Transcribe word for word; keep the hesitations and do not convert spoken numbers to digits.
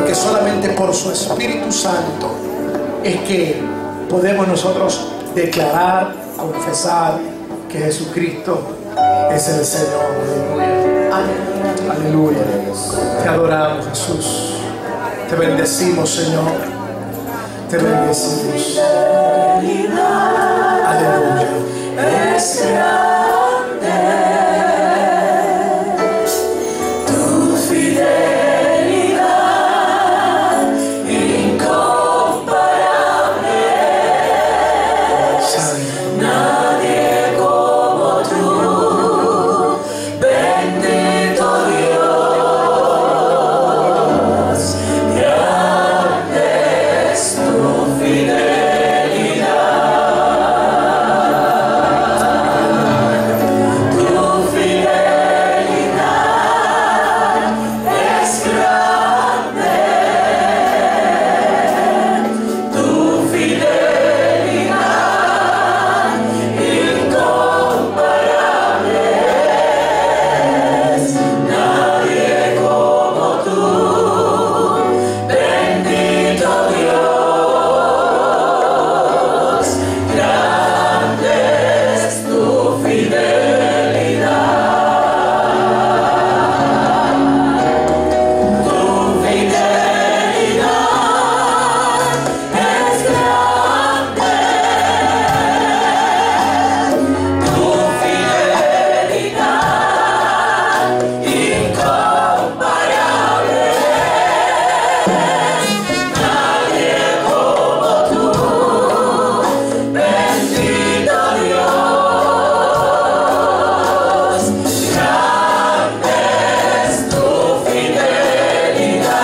porque solamente por su Espíritu Santo es que podemos nosotros declarar, confesar que Jesucristo es el Señor. Aleluya. Aleluya. Te adoramos, Jesús. Te bendecimos, Señor. Te bendecimos. Aleluya. Es grande tu fidelidad, incomparable. Nadie como tú, bendito Dios. Grande es tu fidelidad. Fidelidad.